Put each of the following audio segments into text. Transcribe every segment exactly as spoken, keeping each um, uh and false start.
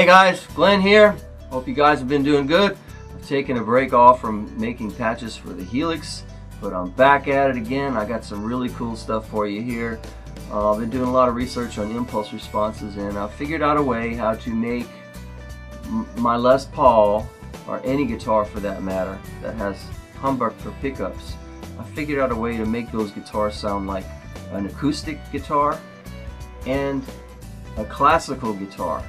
guys, Glenn here. Hope you guys have been doing good. I've taken a break off from making patches for the Helix, but I'm back at it again. I got some really cool stuff for you here. Uh, I've been doing a lot of research on impulse responses, and I figured out a way how to make m my Les Paul, or any guitar for that matter, that has humbucker pickups. I figured out a way to make those guitars sound like an acoustic guitar and a classical guitar.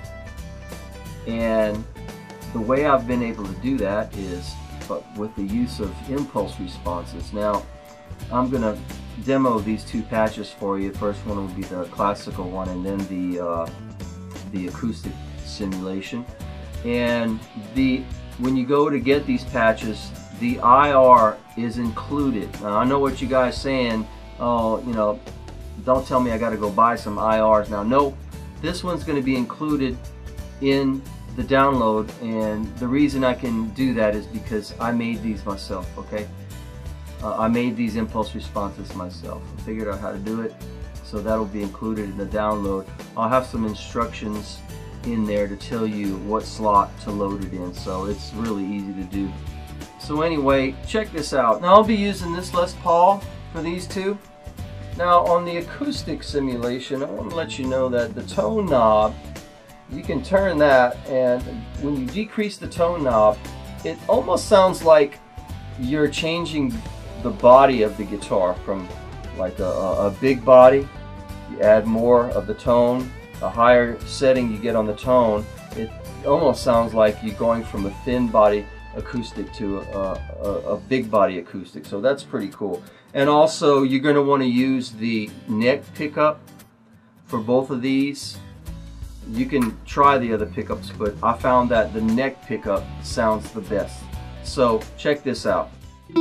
And the way I've been able to do that is but with the use of impulse responses. Now I'm going to demo these two patches for you. The first one will be the classical one, and then the uh, the acoustic simulation. And the when you go to get these patches, the I R is included. Now I know what you guys saying, oh, you know, don't tell me I got to go buy some I Rs now. No, this one's going to be included in the download, and the reason I can do that is because I made these myself. Okay, uh, I made these impulse responses myself. I figured out how to do it, so that'll be included in the download. I'll have some instructions in there to tell you what slot to load it in, so it's really easy to do. So anyway, check this out. Now I'll be using this Les Paul for these two. Now on the acoustic simulation, I want to let you know that the tone knob, you can turn that, and when you decrease the tone knob, it almost sounds like you're changing the body of the guitar from like a, a big body. You add more of the tone, a higher setting you get on the tone, it almost sounds like you're going from a thin body acoustic to a, a, a big body acoustic. So that's pretty cool. And also you're going to want to use the neck pickup for both of these. You can try the other pickups, but I found that the neck pickup sounds the best. So check this out.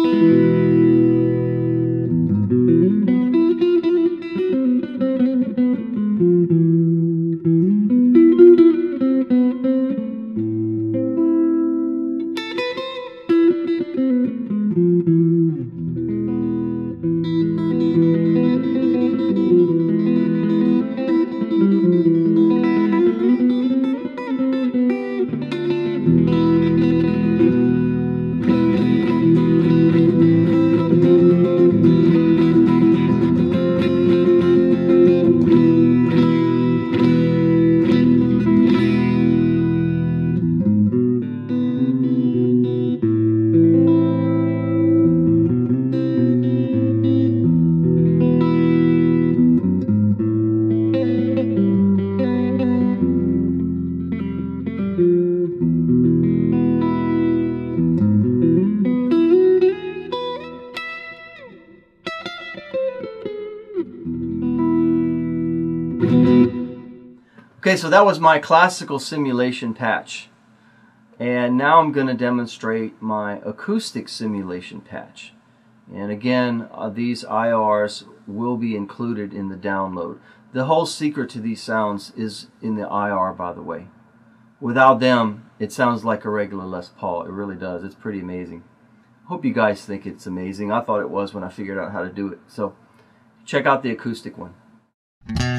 Okay, so that was my classical simulation patch, and now I'm going to demonstrate my acoustic simulation patch. And again, uh, these I Rs will be included in the download. The whole secret to these sounds is in the I R, by the way. Without them, it sounds like a regular Les Paul. It really does. It's pretty amazing. Hope you guys think it's amazing. I thought it was when I figured out how to do it. So check out the acoustic one.